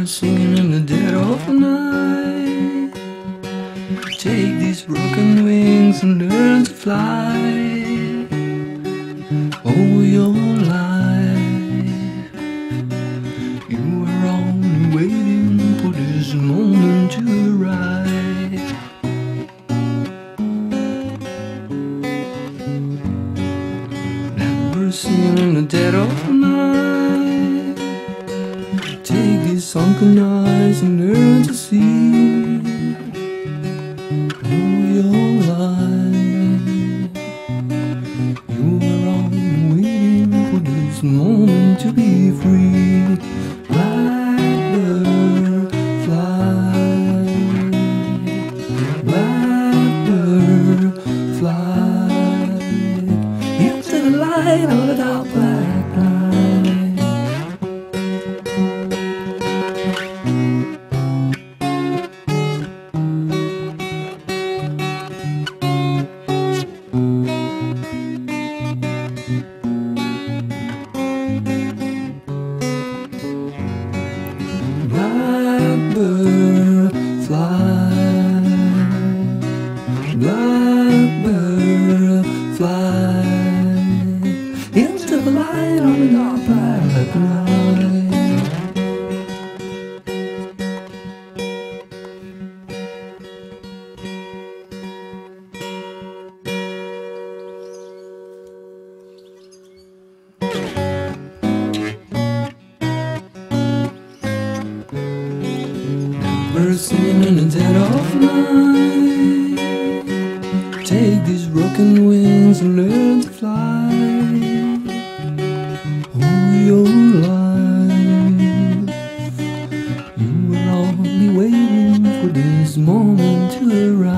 Birds singing in the dead of night. Take these broken wings and learn to fly. All your life you were only waiting for this moment to arrive. Birds singing in the dead of night. Take these sunken eyes and learn to see. All your life you were only waiting for this moment to be free. Blackbird fly, blackbird fly into the light of the dark black night. Blackbird fly, blackbird fly into the light of the dark black night. Birds singing in the dead of night. Take these broken wings and learn to fly. All your life you were only waiting for this moment to arrive.